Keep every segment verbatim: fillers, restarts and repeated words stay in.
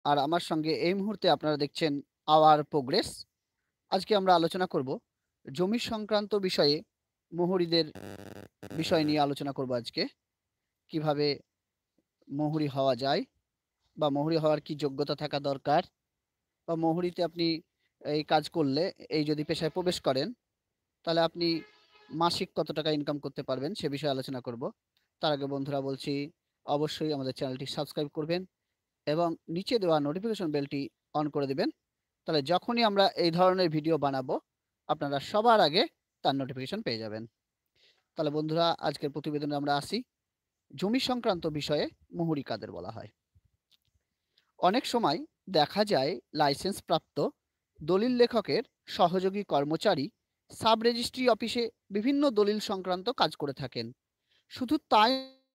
আর আমার সঙ্গে এই মুহূর্তে আপনারা দেখছেন আওয়ার প্রোগ্রেস। আজকে আমরা আলোচনা করব জমি সংক্রান্ত বিষয়ে মোহরিদের বিষয় নিয়ে আলোচনা করব আজকে। কিভাবে মোহরি হওয়া যায় বা মোহরি হওয়ার কি যোগ্যতা থাকা দরকার, বা মোহরিতে আপনি এই কাজ করলে, এই যদি পেশায় প্রবেশ করেন, তাহলে আপনি মাসিক কত টাকা ইনকাম করতে পারবেন সে বিষয়ে আলোচনা করব। তার আগে বন্ধুরা বলছি, অবশ্যই আমাদের চ্যানেলটি সাবস্ক্রাইব করবেন এবং নিচে দেওয়া নোটিফিকেশন বেলটি অন করে দিবেন। তাহলে যখনই আমরা এই ধরনের ভিডিও বানাবো, আপনারা সবার আগে তার নোটিফিকেশন পেয়ে যাবেন। তাহলে বন্ধুরা, আজকের প্রতিবেদনে আমরা আসি জমি সংক্রান্ত বিষয়ে মোহরি কাদের বলা হয়। অনেক সময় দেখা যায় লাইসেন্স প্রাপ্ত দলিল লেখকের সহযোগী কর্মচারী সাব রেজিস্ট্রি অফিসে বিভিন্ন দলিল সংক্রান্ত কাজ করে থাকেন। শুধু তাই,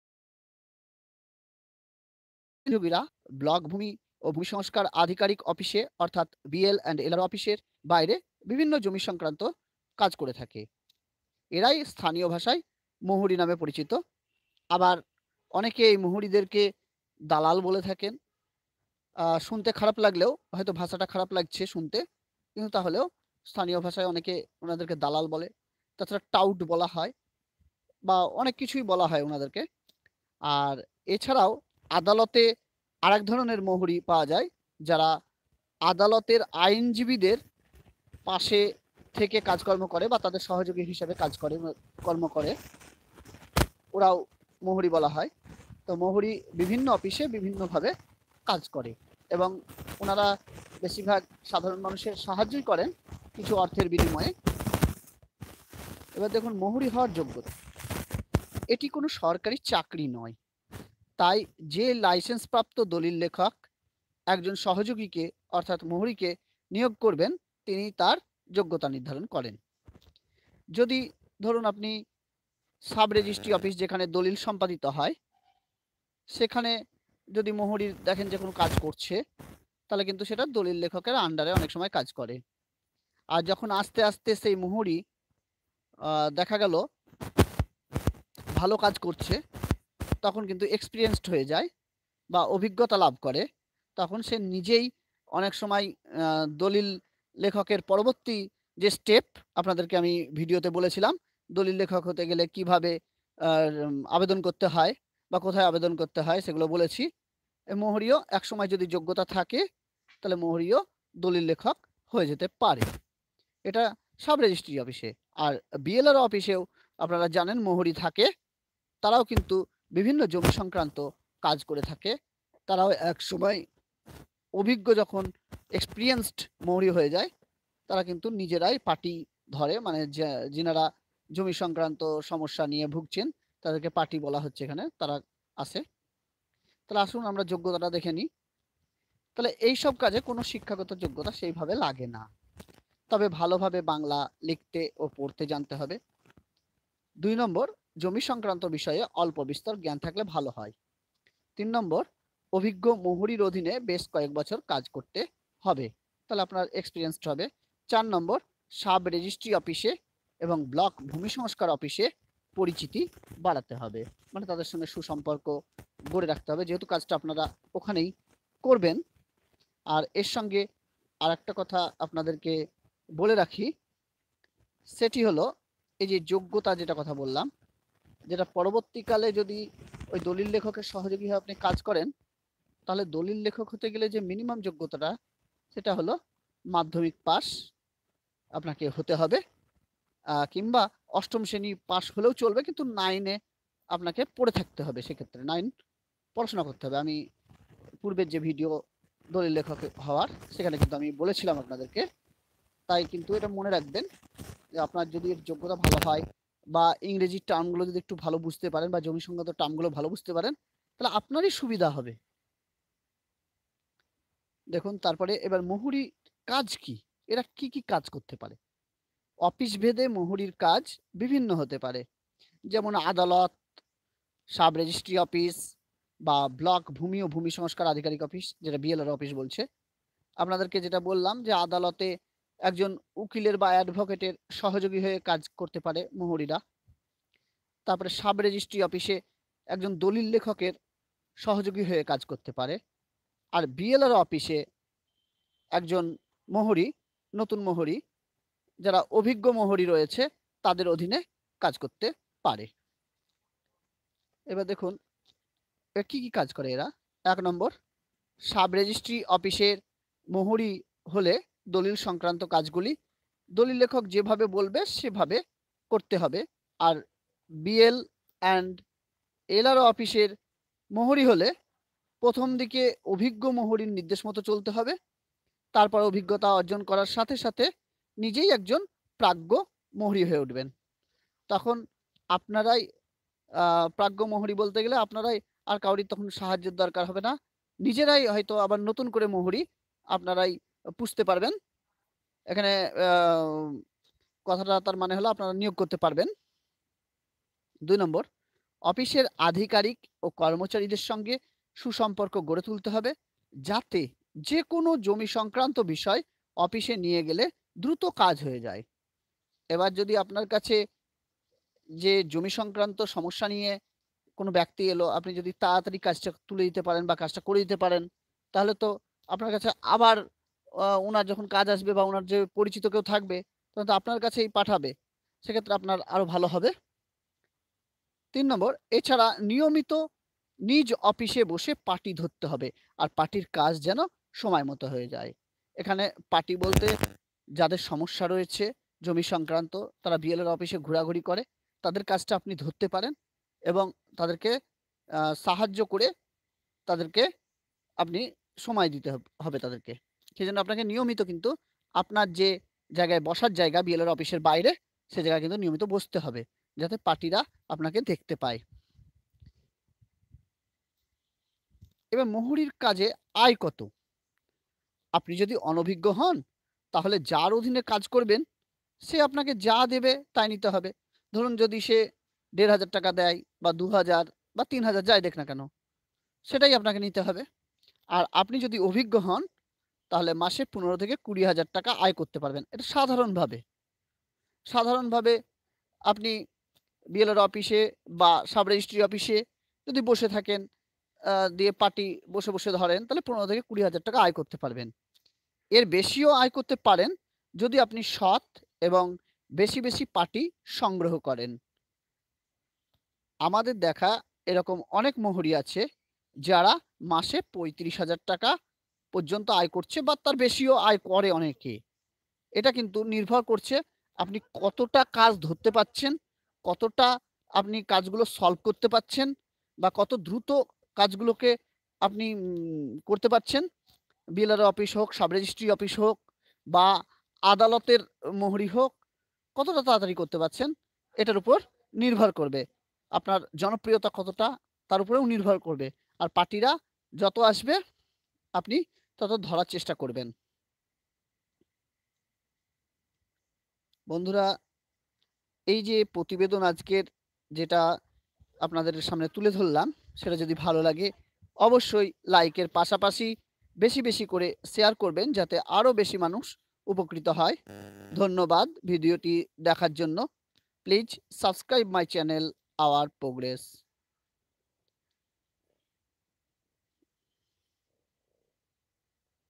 সহযোগীরা ব্লক ভূমি ও ভূমি সংস্কার আধিকারিক অফিসে অর্থাৎ বিএল অ্যান্ড এলআর অফিসের বাইরে বিভিন্ন জমি সংক্রান্ত কাজ করে থাকে। এরাই স্থানীয় ভাষায় মোহরি নামে পরিচিত। আবার অনেকে এই মোহরিদেরকে দালাল বলে থাকেন। আহ, শুনতে খারাপ লাগলেও, হয়তো ভাষাটা খারাপ লাগছে শুনতে, কিন্তু তাহলেও স্থানীয় ভাষায় অনেকে ওনাদেরকে দালাল বলে। তাছাড়া টাউট বলা হয় বা অনেক কিছুই বলা হয় ওনাদেরকে। আর এছাড়াও আদালতে আরেক ধরনের মোহরি পাওয়া যায়, যারা আদালতের আইনজীবীদের পাশে থেকে কাজকর্ম করে বা তাদের সহযোগী হিসেবে কাজ করে, কর্ম করে, ওরাও মোহরি বলা হয়। তো মোহরি বিভিন্ন অফিসে বিভিন্নভাবে কাজ করে এবং ওনারা বেশিরভাগ সাধারণ মানুষের সাহায্যই করেন কিছু অর্থের বিনিময়ে। এবার দেখুন, মোহরি হওয়ার যোগ্যতা, এটি কোনো সরকারি চাকরি নয়। তাই যে লাইসেন্স প্রাপ্ত দলিল লেখক একজন সহযোগীকে অর্থাৎ মোহরিকে নিয়োগ করবেন, তিনি তার যোগ্যতা নির্ধারণ করেন। যদি ধরুন আপনি সাব রেজিস্ট্রি অফিস যেখানে দলিল সম্পাদিত হয়, সেখানে যদি মোহরির দেখেন যে কোনো কাজ করছে, তাহলে কিন্তু সেটা দলিল লেখকের আন্ডারে অনেক সময় কাজ করে। আর যখন আস্তে আস্তে সেই মোহরি আহ, দেখা গেল ভালো কাজ করছে, তখন কিন্তু এক্সপিরিয়েন্সড হয়ে যায় বা অভিজ্ঞতা লাভ করে, তখন সে নিজেই অনেক সময় আহ, দলিল লেখকের পরবর্তী যে স্টেপ আপনাদেরকে আমি ভিডিওতে বলেছিলাম, দলিল লেখক হতে গেলে কিভাবে আহ, আবেদন করতে হয় বা কোথায় আবেদন করতে হয় সেগুলো বলেছি। এই মোহরিও একসময় যদি যোগ্যতা থাকে, তাহলে মোহরিও দলিল লেখক হয়ে যেতে পারে। এটা সাব রেজিস্ট্রি অফিসে। আর বিএলআর অফিসেও আপনারা জানেন মোহরি থাকে। তারাও কিন্তু বিভিন্ন জমি সংক্রান্ত কাজ করে থাকে। তারাও এক সময় অভিজ্ঞ, যখন এক্সপিরিয়েন্সড মোহরি হয়ে যায়, তারা কিন্তু নিজেরাই পার্টি ধরে, মানে যিনারা জমি সংক্রান্ত সমস্যা নিয়ে ভুগছেন তাদেরকে পার্টি বলা হচ্ছে এখানে, তারা আছে। তাহলে আসুন আমরা যোগ্যতাটা দেখে নিই। তাহলে এইসব কাজে কোনো শিক্ষাগত যোগ্যতা সেইভাবে লাগে না, তবে ভালোভাবে বাংলা লিখতে ও পড়তে জানতে হবে। দুই নম্বর, জমি সংক্রান্ত বিষয়ে অল্প বিস্তর জ্ঞান থাকলে ভালো হয়। তিন নম্বর, অভিজ্ঞ মোহরির অধীনে বেশ কয়েক বছর কাজ করতে হবে, তাহলে আপনার এক্সপিরিয়েন্সড হবে। চার নম্বর, সাব রেজিস্ট্রি অফিসে এবং ব্লক ভূমি সংস্কার অফিসে পরিচিতি বাড়াতে হবে, মানে তাদের সঙ্গে সুসম্পর্ক গড়ে রাখতে হবে, যেহেতু কাজটা আপনারা ওখানেই করবেন। আর এর সঙ্গে আর একটা কথা আপনাদেরকে বলে রাখি, সেটি হলো এই যে যোগ্যতা যেটা কথা বললাম, যেটা পরবর্তীকালে যদি ওই দলিল লেখকের সহযোগী হয়ে আপনি কাজ করেন, তাহলে দলিল লেখক হতে গেলে যে মিনিমাম যোগ্যতাটা, সেটা হলো মাধ্যমিক পাস আপনাকে হতে হবে, কিংবা অষ্টম শ্রেণী পাস হলেও চলবে, কিন্তু নাইনে আপনাকে পড়ে থাকতে হবে। সেক্ষেত্রে নাইন পড়াশোনা করতে হবে। আমি পূর্বের যে ভিডিও দলিল লেখক হওয়ার, সেখানে কিন্তু আমি বলেছিলাম আপনাদেরকে। তাই কিন্তু এটা মনে রাখবেন যে আপনার যদি এর যোগ্যতা ভালো হয় বা ইংরেজি টার্মগুলো যদি একটু ভালো বুঝতে পারেন বা জমি সংক্রান্ত টার্মগুলো ভালো বুঝতে পারেন, তাহলে আপনারই সুবিধা হবে। দেখুন, তারপরে এবার মোহরি কাজ কি, এরা কি কি কাজ করতে পারে। অফিস ভেদে মোহরির কাজ বিভিন্ন হতে পারে, যেমন আদালত, সাব রেজিস্ট্রি অফিস বা ব্লক ভূমি ও ভূমি সংস্কার আধিকারিক অফিস, যেটা বিএলআর অফিস বলছে। আপনাদেরকে যেটা বললাম যে আদালতে একজন উকিলের বা অ্যাডভোকেটের সহযোগী হয়ে কাজ করতে পারে মোহরিরা। তারপরে সাব রেজিস্ট্রি অফিসে একজন দলিল লেখকের সহযোগী হয়ে কাজ করতে পারে। আর বিএলআর অফিসে একজন মোহরি, নতুন মোহরি, যারা অভিজ্ঞ মোহরি রয়েছে তাদের অধীনে কাজ করতে পারে। এবার দেখুন এ কি, কি কাজ করে এরা। এক নম্বর, সাব রেজিস্ট্রি অফিসের মোহরি হলে দলিল সংক্রান্ত কাজগুলি দলিল লেখক যেভাবে বলবে সেভাবে করতে হবে। আর বিএল অ্যান্ড এলআরও অফিসের মোহরি হলে প্রথম দিকে অভিজ্ঞ মোহরির নির্দেশ মতো চলতে হবে। তারপর অভিজ্ঞতা অর্জন করার সাথে সাথে নিজেই একজন প্রাজ্ঞ মোহরি হয়ে উঠবেন। তখন আপনারাই আহ, প্রাজ্ঞ মোহরি বলতে গেলে আপনারাই আর কাউরির তখন সাহায্যের দরকার হবে না। নিজেরাই হয়তো আবার নতুন করে মোহরি আপনারাই পুষতে পারবেন। এখানে আহ, কথাটা তার মানে হলো আপনারা নিয়োগ করতে পারবেন। দুই নম্বর, অফিসের আধিকারিক ও কর্মচারীদের সঙ্গে সুসম্পর্ক গড়ে তুলতে হবে, যাতে যে কোনো জমি সংক্রান্ত বিষয় অফিসে নিয়ে গেলে দ্রুত কাজ হয়ে যায়। এবার যদি আপনার কাছে যে জমি সংক্রান্ত সমস্যা নিয়ে কোনো ব্যক্তি এলো, আপনি যদি তাড়াতাড়ি কাজটা তুলে দিতে পারেন বা কাজটা করে দিতে পারেন, তাহলে তো আপনার কাছে আবার আহ, ওনার যখন কাজ আসবে বা ওনার যে পরিচিত কেউ থাকবে তখন তো আপনার কাছেই পাঠাবে, সেক্ষেত্রে আপনার আরো ভালো হবে। তিন নম্বর, এছাড়া নিয়মিত নিজ অফিসে বসে পার্টি ধরতে হবে, আর পার্টির কাজ যেন সময় মতো হয়ে যায়। এখানে পার্টি বলতে যাদের সমস্যা রয়েছে জমি সংক্রান্ত, তারা বিএলআর অফিসে ঘোরাঘুরি করে, তাদের কাজটা আপনি ধরতে পারেন এবং তাদেরকে আহ, সাহায্য করে তাদেরকে আপনি সময় দিতে হব- হবে তাদেরকে। সেই জন্য আপনাকে নিয়মিত কিন্তু আপনার যে জায়গায় বসার জায়গা বিএলআর অফিসের বাইরে, সে জায়গায় কিন্তু নিয়মিত বসতে হবে, যাতে পার্টিরা আপনাকে দেখতে পায়। এবার মোহরির কাজে আয় কত? আপনি যদি অনভিজ্ঞ হন তাহলে যার অধীনে কাজ করবেন সে আপনাকে যা দেবে তাই নিতে হবে। ধরুন যদি সে দেড় হাজার টাকা দেয় বা দু হাজার বা তিন হাজার যাই দেখ না কেন, সেটাই আপনাকে নিতে হবে। আর আপনি যদি অভিজ্ঞ হন তাহলে মাসে পনেরো থেকে কুড়ি হাজার টাকা আয় করতে পারবেন। এটা সাধারণভাবে সাধারণভাবে আপনি বিএলআর অফিসে বা সাব রেজিস্ট্রি অফিসে যদি বসে থাকেন, আহ, দিয়ে পার্টি বসে বসে ধরেন, তাহলে পনেরো থেকে কুড়ি হাজার টাকা আয় করতে পারবেন। এর বেশিও আয় করতে পারেন যদি আপনি সৎ এবং বেশি বেশি পার্টি সংগ্রহ করেন। আমাদের দেখা এরকম অনেক মোহরি আছে যারা মাসে পঁয়ত্রিশ হাজার টাকা পর্যন্ত আয় করছে বা তার বেশিও আয় করে অনেকে। এটা কিন্তু নির্ভর করছে আপনি কতটা কাজ ধরতে পারছেন, কতটা আপনি কাজগুলো সলভ করতে পারছেন বা কত দ্রুত কাজগুলোকে আপনি উম, করতে পারছেন। বিএলআর অফিস হোক, সাব রেজিস্ট্রি অফিস হোক বা আদালতের মোহরি হোক, কতটা তাড়াতাড়ি করতে পারছেন এটার উপর নির্ভর করবে। আপনার জনপ্রিয়তা কতটা তার উপরেও নির্ভর করবে। আর পার্টিরা যত আসবে আপনি তত ধরার চেষ্টা করবেন। বন্ধুরা, এই যে প্রতিবেদন আজকের যেটা আপনাদের সামনে তুলে ধরলাম, সেটা যদি ভালো লাগে অবশ্যই লাইকের পাশাপাশি বেশি বেশি করে শেয়ার করবেন, যাতে আরও বেশি মানুষ উপকৃত হয়। ধন্যবাদ ভিডিওটি দেখার জন্য। Please subscribe my channel our progress.